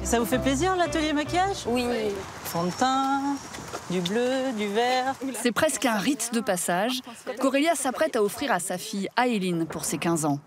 Ça vous fait plaisir l'atelier maquillage? Oui. Fond de teint, du bleu, du vert. C'est presque un rite de passage qu'Aurélia s'apprête à offrir à sa fille Aileen pour ses 15 ans.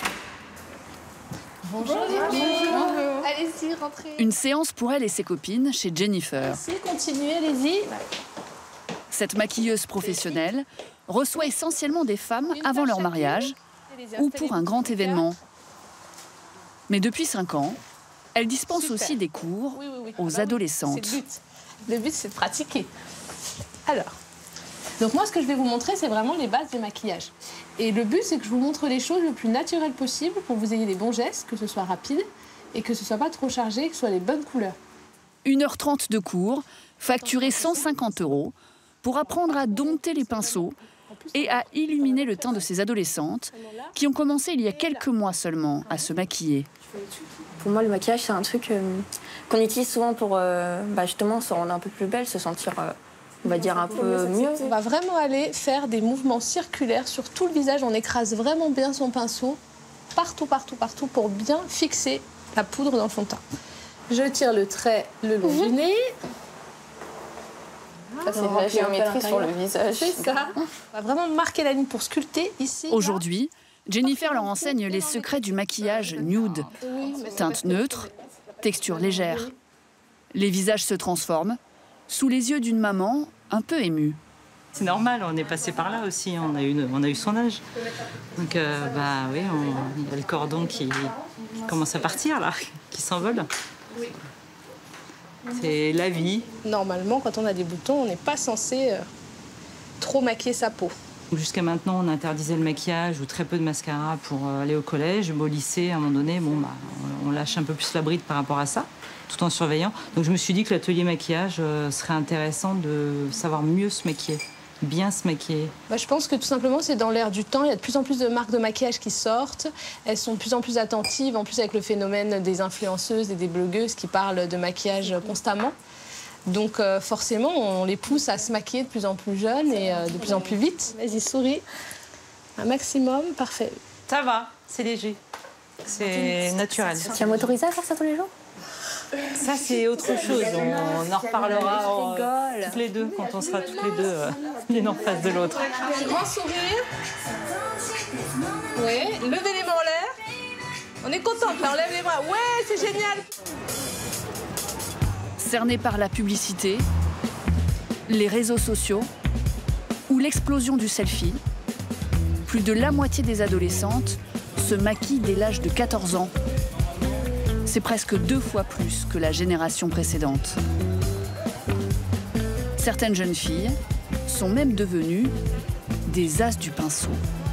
Bonjour les filles. Allez-y, rentrez. Une séance pour elle et ses copines chez Jennifer. Allez-y, continuez, allez-y. Cette maquilleuse professionnelle reçoit essentiellement des femmes avant leur mariage ou pour un grand événement. Mais depuis 5 ans, elle dispense aussi des cours aux adolescentes. Le but, c'est de pratiquer. Alors, donc moi, ce que je vais vous montrer, c'est vraiment les bases du maquillage. Et le but, c'est que je vous montre les choses le plus naturelles possible pour que vous ayez des bons gestes, que ce soit rapide et que ce soit pas trop chargé, que ce soit les bonnes couleurs. 1h30 de cours, facturés 150 € pour apprendre à dompter les pinceaux et à illuminer le teint de ces adolescentes qui ont commencé il y a quelques mois seulement à se maquiller. Pour moi, le maquillage, c'est un truc qu'on utilise souvent pour justement se rendre un peu plus belle, se sentir, on va dire, un peu mieux. On va vraiment aller faire des mouvements circulaires sur tout le visage. On écrase vraiment bien son pinceau, partout, partout, partout, pour bien fixer la poudre dans le fond de teint. Je tire le trait le long du nez. Ça, c'est de la géométrie sur le visage. C'est ça. On va vraiment marquer la ligne pour sculpter ici. Aujourd'hui, Jennifer leur enseigne les secrets du maquillage nude. Teinte neutre, texture légère. Les visages se transforment sous les yeux d'une maman un peu émue. C'est normal, on est passé par là aussi, on a eu son âge. Donc oui, il y a le cordon qui commence à partir là, qui s'envole. C'est la vie. Normalement, quand on a des boutons, on n'est pas censé trop maquiller sa peau. Jusqu'à maintenant, on interdisait le maquillage ou très peu de mascara pour aller au collège. Au lycée, à un moment donné, on lâche un peu plus la bride par rapport à ça, tout en surveillant. Donc je me suis dit que l'atelier maquillage serait intéressant de savoir mieux se maquiller, bien se maquiller. Je pense que tout simplement, c'est dans l'air du temps. Il y a de plus en plus de marques de maquillage qui sortent. Elles sont de plus en plus attentives, en plus avec le phénomène des influenceuses et des blogueuses qui parlent de maquillage constamment. Donc forcément, on les pousse à se maquiller de plus en plus jeunes et de plus en plus vite. Vas-y, souris. Un maximum, parfait. Ça va, c'est léger. C'est naturel. Tu vas m'autoriser à faire ça tous les jours? Ça, c'est autre chose. On en reparlera toutes les deux, quand on sera toutes les deux l'une en face de l'autre. Grand sourire. Oui, levez les mains en l'air. On est contente, là, on lève les bras. Ouais, c'est génial. Cernés par la publicité, les réseaux sociaux ou l'explosion du selfie, plus de la moitié des adolescentes se maquillent dès l'âge de 14 ans. C'est presque 2 fois plus que la génération précédente. Certaines jeunes filles sont même devenues des as du pinceau.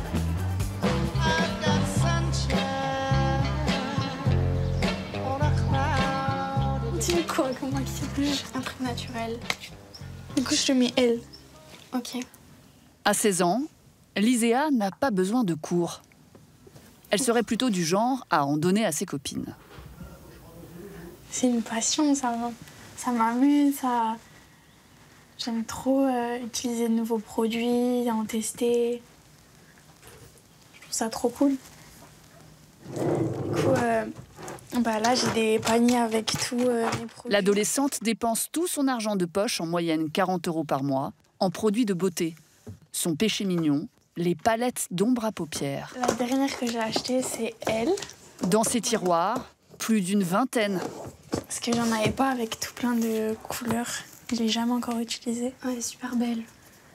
Dis quoi comme maquillage? Un truc naturel. Du coup, je te mets elle. Ok. À 16 ans, Liséa n'a pas besoin de cours. Elle serait plutôt du genre à en donner à ses copines. C'est une passion, ça m'amuse, ça... J'aime trop utiliser de nouveaux produits, en tester. Je trouve ça trop cool. Du coup, là, j'ai des paniers avec tous mes produits. L'adolescente dépense tout son argent de poche, en moyenne 40 € par mois, en produits de beauté. Son péché mignon, les palettes d'ombre à paupières. La dernière que j'ai achetée, c'est elle. Dans ses tiroirs, plus d'une vingtaine. Parce que j'en avais pas avec tout plein de couleurs. Je l'ai jamais encore utilisée. Ouais, elle est super belle.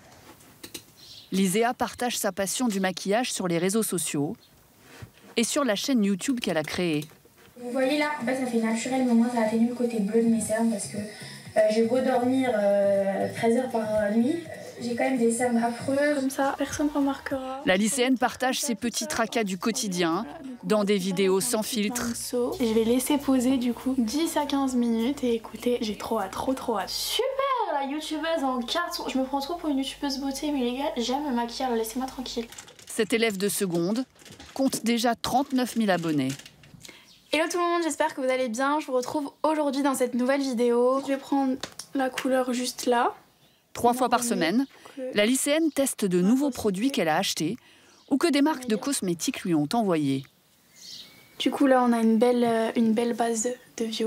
Liséa partage sa passion du maquillage sur les réseaux sociaux et sur la chaîne YouTube qu'elle a créée. Vous voyez là, en fait, ça fait naturel, mais moi, ça atténue le côté bleu de mes cernes parce que j'ai beau dormir 13 heures par nuit, j'ai quand même des cernes affreux. Comme ça, personne ne remarquera. La lycéenne partage ses petits tracas du quotidien dans des vidéos sans filtre. Je vais laisser poser du coup 10 à 15 minutes et écoutez, j'ai trop hâte, trop hâte. Super, la youtubeuse en carton. Je me prends trop pour une youtubeuse beauté, mais les gars, j'aime me maquiller, alors laissez-moi tranquille. Cette élève de seconde compte déjà 39 000 abonnés. Hello tout le monde, j'espère que vous allez bien. Je vous retrouve aujourd'hui dans cette nouvelle vidéo. Je vais prendre la couleur juste là. 3 fois par semaine, la lycéenne teste de nouveaux produits qu'elle a achetés ou que des marques de cosmétiques lui ont envoyés. Du coup là on a une belle base de violet.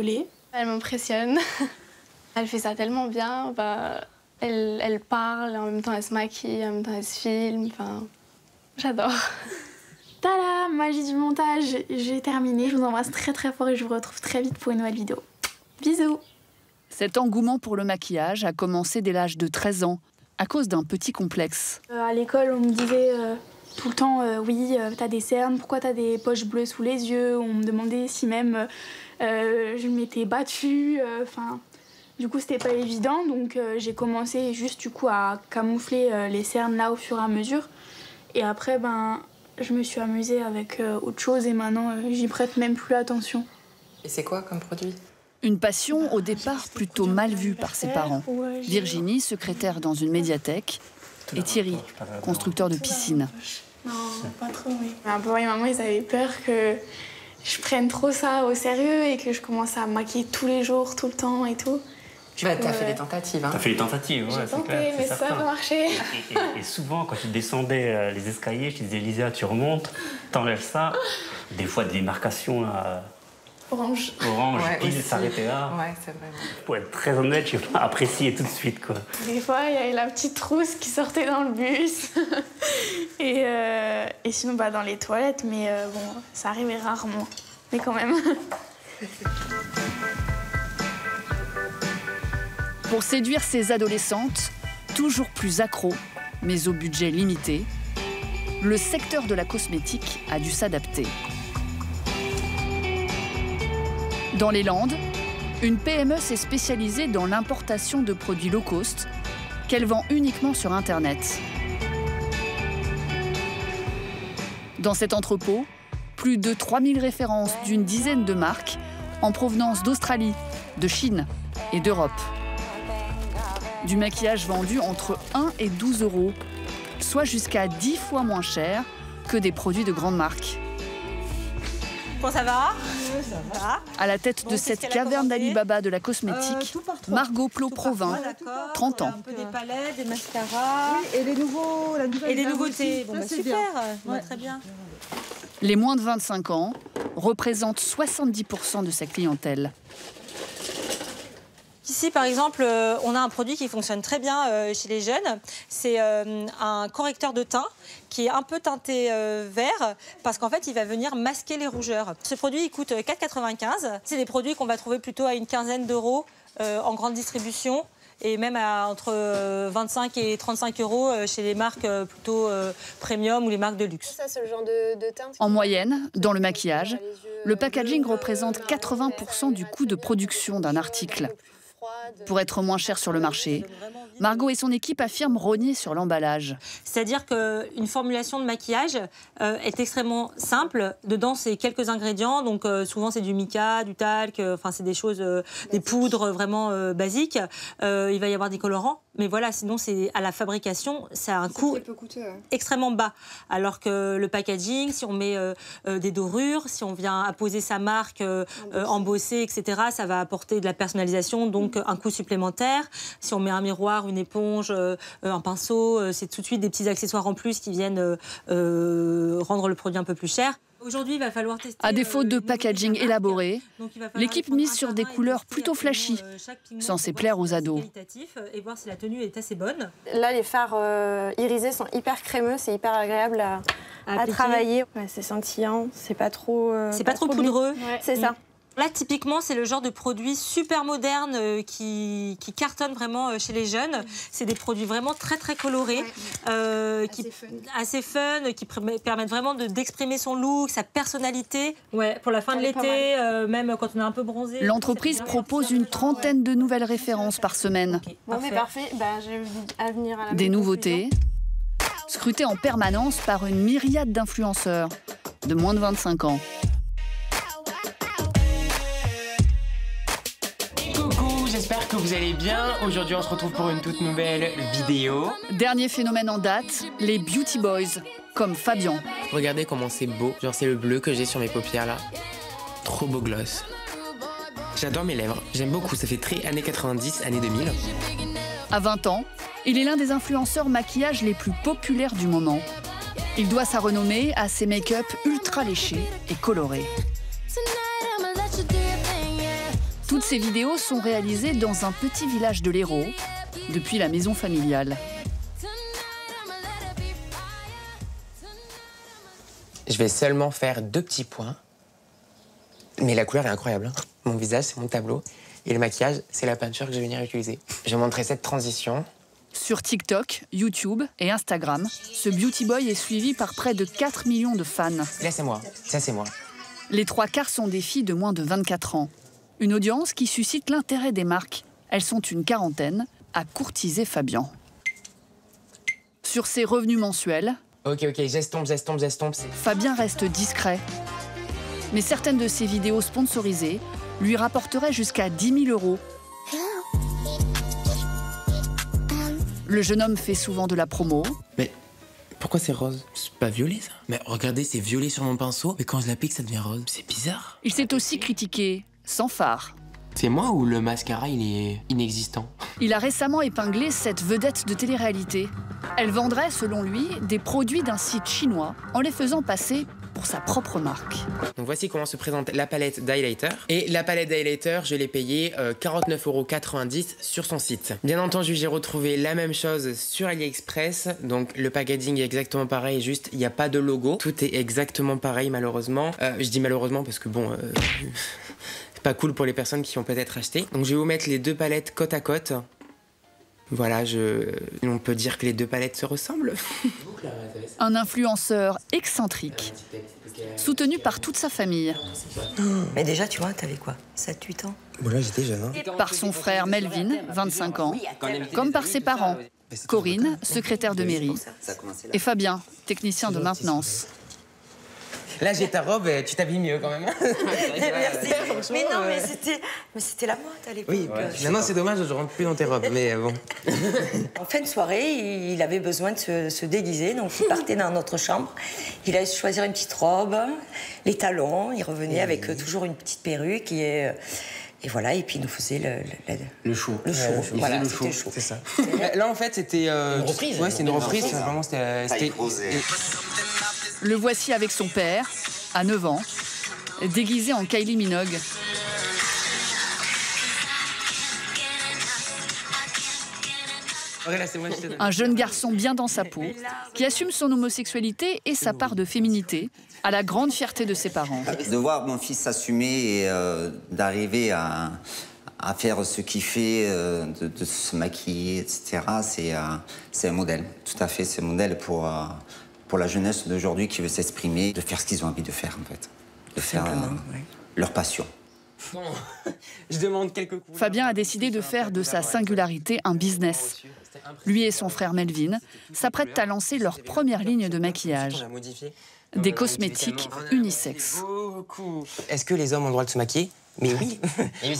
Elle m'impressionne. Elle fait ça tellement bien. Elle parle, en même temps elle se maquille, en même temps elle se filme. Enfin, j'adore. Tada, magie du montage, j'ai terminé. Je vous embrasse très très fort et je vous retrouve très vite pour une nouvelle vidéo. Bisous. Cet engouement pour le maquillage a commencé dès l'âge de 13 ans, à cause d'un petit complexe. À l'école, on me disait tout le temps oui, t'as des cernes, pourquoi t'as des poches bleues sous les yeux. On me demandait si même je m'étais battue. Du coup, c'était pas évident, donc j'ai commencé juste du coup à camoufler les cernes là au fur et à mesure. Et après, je me suis amusée avec autre chose et maintenant, j'y prête même plus attention. Et c'est quoi comme produit ? Une passion au départ plutôt mal vue par ses parents. Virginie, secrétaire dans une médiathèque, et Thierry, constructeur de piscine. Non, pas trop, oui. Papa et maman, ils avaient peur que je prenne trop ça au sérieux et que je commence à me maquiller tous les jours, tout le temps et tout. T'as fait des tentatives, hein. T'as fait des tentatives, ouais, c'est clair. Mais ça n'a pas marché. Et souvent, quand tu descendais les escaliers, je te disais, Lisa, tu remontes, t'enlèves ça. Des fois, des démarcations orange, ouais, pile s'arrêter là. Ouais, c'est vrai. Pour être très honnête, je n'ai pas apprécié tout de suite, quoi. Des fois, il y avait la petite trousse qui sortait dans le bus. et sinon, dans les toilettes. Mais bon, ça arrivait rarement. Mais quand même. Pour séduire ces adolescentes, toujours plus accros, mais au budget limité, le secteur de la cosmétique a dû s'adapter. Dans les Landes, une PME s'est spécialisée dans l'importation de produits low cost qu'elle vend uniquement sur Internet. Dans cet entrepôt, plus de 3000 références d'une dizaine de marques en provenance d'Australie, de Chine et d'Europe. Du maquillage vendu entre 1 et 12 €, soit jusqu'à 10 fois moins cher que des produits de grandes marques. Bon, ça va? Ça va. À la tête de cette caverne d'Ali Baba de la cosmétique, Margot Plot-Provin, 30 ans. Un peu des palettes, des mascaras. Oui, et les nouveautés. Bon, super, ouais, très bien. Les moins de 25 ans représentent 70% de sa clientèle. Ici, par exemple, on a un produit qui fonctionne très bien chez les jeunes. C'est un correcteur de teint qui est un peu teinté vert parce qu'en fait, il va venir masquer les rougeurs. Ce produit, il coûte 4,95 €. C'est des produits qu'on va trouver plutôt à une quinzaine d'euros en grande distribution et même à entre 25 et 35 € chez les marques plutôt premium ou les marques de luxe. Ça, c'est le genre de teinte. En moyenne, dans le maquillage, le packaging représente 80% du coût de production d'un article. Pour être moins cher sur le marché, Margot et son équipe affirment rogner sur l'emballage. C'est-à-dire qu'une formulation de maquillage est extrêmement simple. Dedans, c'est quelques ingrédients. Donc, souvent, c'est du mica, du talc. Enfin, c'est des choses, des poudres vraiment basiques. Il va y avoir des colorants. Mais voilà, sinon, c'est à la fabrication, ça a un coût extrêmement bas. Alors que le packaging, si on met des dorures, si on vient apposer sa marque embossée, etc., ça va apporter de la personnalisation, donc un coût supplémentaire. Si on met un miroir, une éponge, un pinceau, c'est tout de suite des petits accessoires en plus qui viennent rendre le produit un peu plus cher. Aujourd'hui, il va falloir tester. À défaut de packaging élaboré, l'équipe mise sur des couleurs plutôt flashy, censées plaire aux ados. Et voir si la tenue est assez bonne. Là, les fards irisés sont hyper crémeux, c'est hyper agréable à travailler. Ouais, c'est scintillant, c'est pas trop. C'est pas trop poudreux. Ouais. C'est ça. Là, typiquement, c'est le genre de produit super moderne qui cartonne vraiment chez les jeunes. C'est des produits vraiment très, très colorés, assez fun, qui permettent vraiment d'exprimer son look, sa personnalité. Ouais, pour la fin de l'été, même quand on est un peu bronzé. L'entreprise propose une trentaine de nouvelles références par semaine. Okay, bon, mais parfait. J'ai à venir à la des nouveautés, scrutées en permanence par une myriade d'influenceurs de moins de 25 ans. J'espère que vous allez bien. Aujourd'hui, on se retrouve pour une toute nouvelle vidéo. Dernier phénomène en date, les beauty boys, comme Fabien. Regardez comment c'est beau. Genre, c'est le bleu que j'ai sur mes paupières, là. Trop beau gloss. J'adore mes lèvres. J'aime beaucoup. Ça fait très années 90, années 2000. À 20 ans, il est l'un des influenceurs maquillage les plus populaires du moment. Il doit sa renommée à ses make-up ultra léchés et colorés. Toutes ces vidéos sont réalisées dans un petit village de l'Hérault, depuis la maison familiale. Je vais seulement faire 2 petits points. Mais la couleur est incroyable. Hein. Mon visage, c'est mon tableau. Et le maquillage, c'est la peinture que je vais venir utiliser. Je vais montrer cette transition. Sur TikTok, YouTube et Instagram, ce beauty boy est suivi par près de 4 millions de fans. Là, c'est moi. Ça, c'est moi. Les 3/4 sont des filles de moins de 24 ans. Une audience qui suscite l'intérêt des marques. Elles sont une quarantaine à courtiser Fabien. Sur ses revenus mensuels, Ok, j'estompe. Fabien reste discret. Mais certaines de ses vidéos sponsorisées lui rapporteraient jusqu'à 10 000 €. Le jeune homme fait souvent de la promo. Mais pourquoi c'est rose? C'est pas violet, ça? Mais regardez, c'est violet sur mon pinceau, mais quand je l'applique, ça devient rose. C'est bizarre. Il s'est aussi critiqué, sans phare. C'est moi ou le mascara, il est inexistant? Il a récemment épinglé cette vedette de télé-réalité. Elle vendrait, selon lui, des produits d'un site chinois en les faisant passer pour sa propre marque. Donc voici comment se présente la palette d'highlighter. Et la palette d'highlighter, je l'ai payée 49,90 € sur son site. Bien entendu, j'ai retrouvé la même chose sur AliExpress. Donc le packaging est exactement pareil, juste il n'y a pas de logo. Tout est exactement pareil malheureusement. Je dis malheureusement parce que bon... c'est pas cool pour les personnes qui ont peut-être acheté. Donc je vais vous mettre les 2 palettes côte à côte. Voilà, on peut dire que les 2 palettes se ressemblent. Un influenceur excentrique, soutenu par toute sa famille. Mais déjà, tu vois, t'avais quoi, 7-8 ans? Bon là, j'étais jeune. Hein. Par son frère Melvin, 25 ans, comme par ses parents. Corinne, secrétaire de mairie, et Fabien, technicien de maintenance. Là, j'ai ta robe, tu t'habilles mieux quand même. Merci. Mais non, mais c'était la mode à l'époque. Oui, maintenant c'est dommage, je rentre plus dans tes robes, mais bon. En fin de soirée, il avait besoin de se déguiser, donc il partait dans notre chambre. Il allait choisir une petite robe, les talons, il revenait avec toujours une petite perruque et voilà, et puis il nous faisait le show. Le show, voilà, c'était le show. C'est ça. Là, en fait, c'était... une reprise. Ouais, c'est une reprise. Vraiment, c'était... Le voici avec son père, à 9 ans, déguisé en Kylie Minogue. Un jeune garçon bien dans sa peau, qui assume son homosexualité et sa part de féminité, à la grande fierté de ses parents. De voir mon fils s'assumer et d'arriver à faire ce qu'il fait, de se maquiller, etc., c'est un modèle. Tout à fait, c'est un modèle pour la jeunesse d'aujourd'hui qui veut s'exprimer, de faire ce qu'ils ont envie de faire, en fait. De faire leur passion. Bon, je demande quelques coups. Fabien a décidé de faire de sa singularité un business. Lui et son frère Melvin s'apprêtent à lancer leur première ligne de maquillage. Des cosmétiques unisexes. Est-ce que les hommes ont le droit de se maquiller? Mais oui.